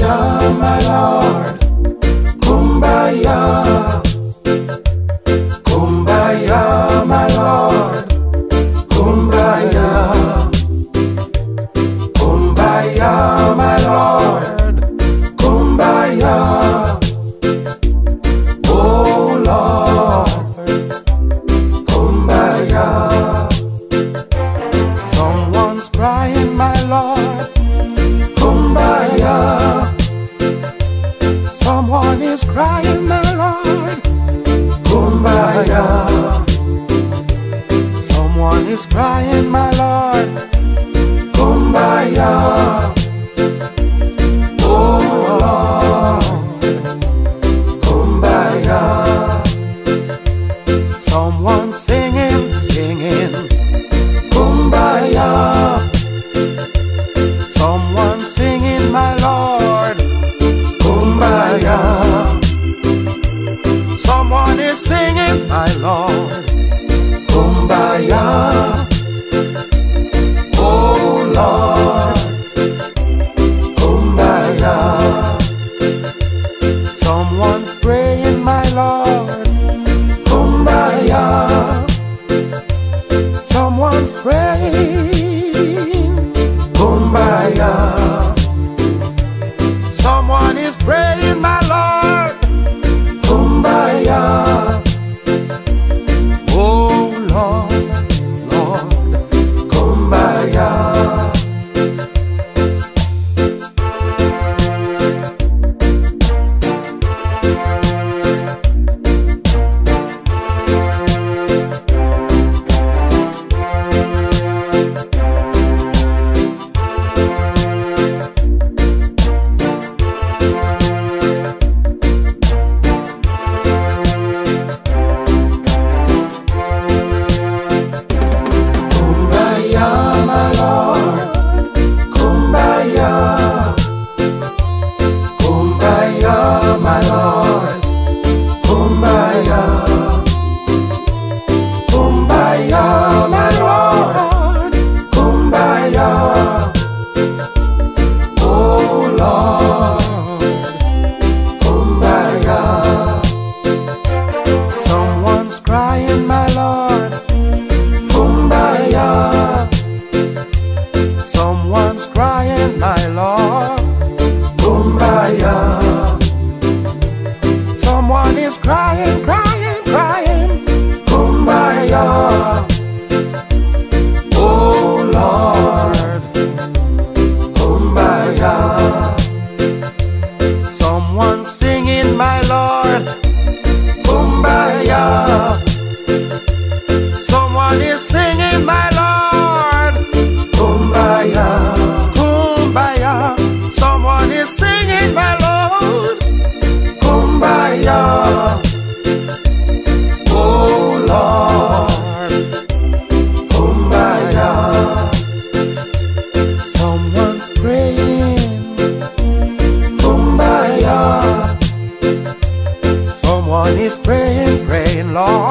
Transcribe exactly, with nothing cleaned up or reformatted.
Kumbaya, my Lord. Kumbaya. Kumbaya, my Lord. Kumbaya. Kumbaya, my Lord. Kumbaya. Oh Lord. Kumbaya. Someone's crying, my Lord. Kumbaya. Someone is crying, my Lord. Kumbaya. Someone is crying, my Lord. Kumbaya. Oh Lord. Kumbaya. Someone singing, singing. Kumbaya. Someone singing, my Lord. Kumbaya. Someone is singing, my Lord. Kumbaya. Oh Lord. Kumbaya. Someone's praying, my Lord. Kumbaya. Someone's praying. Kumbaya. Someone is praying, my Lord. Kumbaya. Oh Lord, Lord, Kumbaya. Someone is crying, crying, crying. Kumbaya. Oh Lord. Kumbaya. Someone singing, my Lord. Kumbaya. Someone is singing, my Lord. Kumbaya. Kumbaya. Someone is singing, my Lord. Kumbaya. Oh Lord. Kumbaya. Someone's praying. Kumbaya. Someone is praying, praying, Lord.